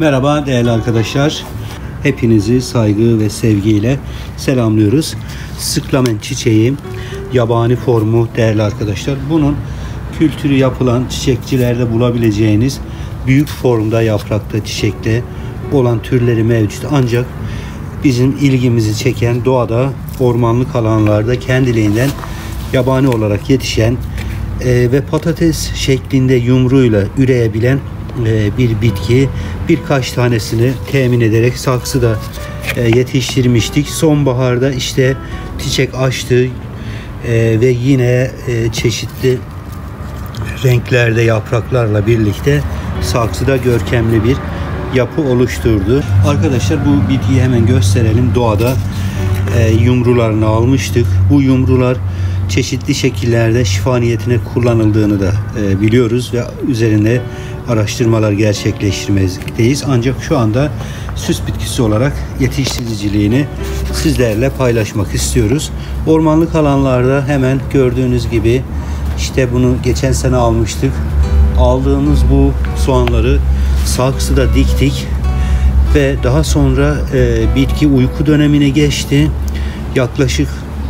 Merhaba değerli arkadaşlar. Hepinizi saygı ve sevgiyle selamlıyoruz. Sıklamen çiçeği, yabani formu değerli arkadaşlar. Bunun kültürü yapılan çiçekçilerde bulabileceğiniz büyük formda yaprakta çiçekte olan türleri mevcut. Ancak bizim ilgimizi çeken doğada, ormanlık alanlarda kendiliğinden yabani olarak yetişen ve patates şeklinde yumruğuyla üreyebilen bir bitki. Birkaç tanesini temin ederek saksıda yetiştirmiştik. Sonbaharda işte çiçek açtı ve yine çeşitli renklerde yapraklarla birlikte saksıda görkemli bir yapı oluşturdu. Arkadaşlar bu bitkiyi hemen gösterelim. Doğada yumrularını almıştık. Bu yumrular çeşitli şekillerde şifa niyetine kullanıldığını da biliyoruz ve üzerinde araştırmalar gerçekleştirmekteyiz. Ancak şu anda süs bitkisi olarak yetiştiriciliğini sizlerle paylaşmak istiyoruz. Ormanlık alanlarda hemen gördüğünüz gibi işte bunu geçen sene almıştık. Aldığımız bu soğanları saksıda diktik ve daha sonra bitki uyku dönemine geçti. Yaklaşık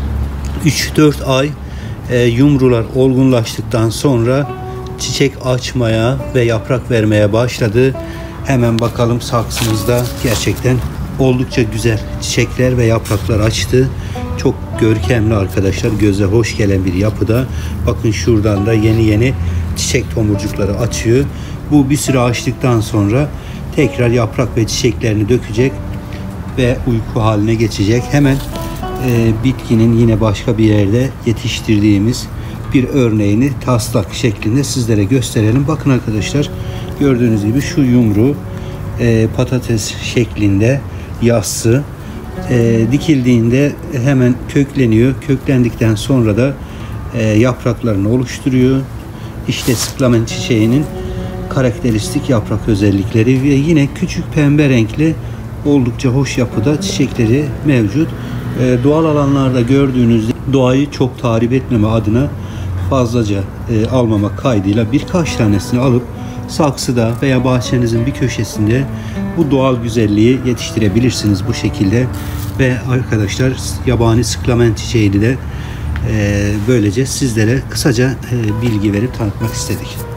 3-4 ay yumrular olgunlaştıktan sonra çiçek açmaya ve yaprak vermeye başladı. Hemen bakalım saksımızda gerçekten oldukça güzel çiçekler ve yapraklar açtı. Çok görkemli arkadaşlar, göze hoş gelen bir yapıda. Bakın şuradan da yeni çiçek tomurcukları açıyor. Bu bir süre açtıktan sonra tekrar yaprak ve çiçeklerini dökecek ve uyku haline geçecek. Hemen bitkinin yine başka bir yerde yetiştirdiğimiz bir örneğini taslak şeklinde sizlere gösterelim. Bakın arkadaşlar, gördüğünüz gibi şu yumru patates şeklinde yassı dikildiğinde hemen kökleniyor. Köklendikten sonra da yapraklarını oluşturuyor. İşte sıklamen çiçeğinin karakteristik yaprak özellikleri ve yine küçük pembe renkli oldukça hoş yapıda çiçekleri mevcut. Doğal alanlarda gördüğünüzde doğayı çok tahrip etmeme adına fazlaca almamak kaydıyla birkaç tanesini alıp saksıda veya bahçenizin bir köşesinde bu doğal güzelliği yetiştirebilirsiniz bu şekilde. Ve arkadaşlar yabani sıklamen çiçeğini de böylece sizlere kısaca bilgi verip tanıtmak istedik.